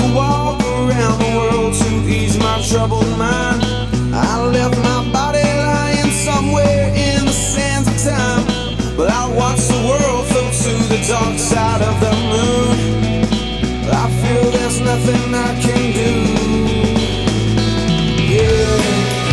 walk around the world to ease my troubled mind. I left my body lying somewhere in the sands of time, but I watch the world float to the dark side of the moon. I feel there's nothing I can do. Yeah.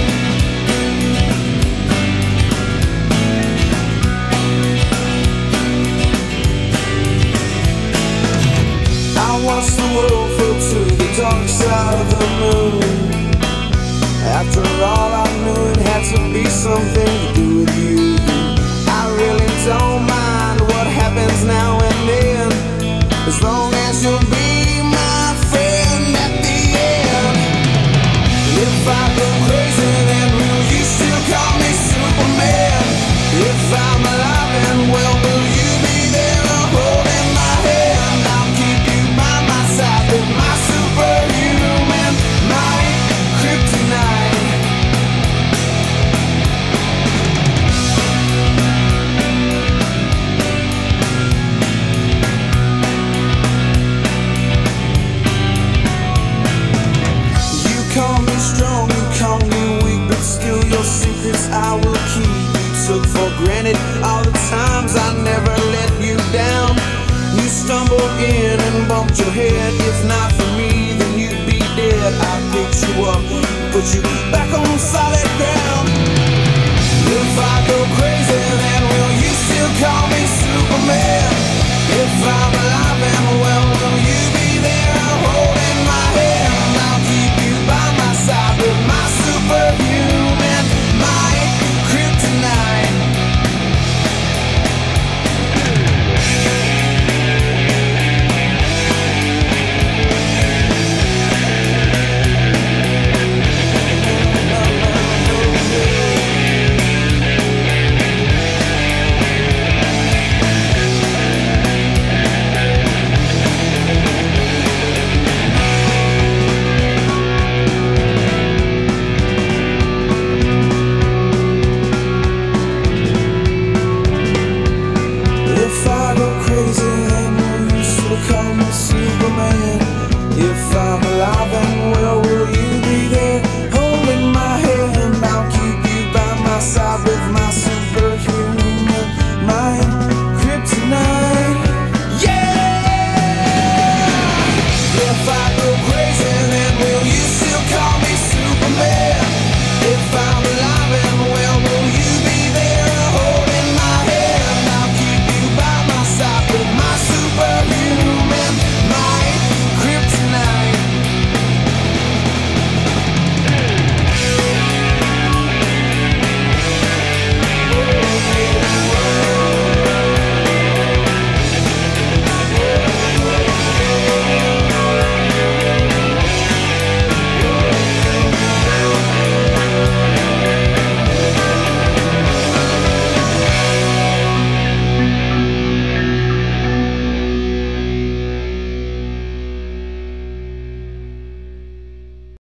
I watch the world float to the dark side of the moon. After all, I knew it had to be something to do with you.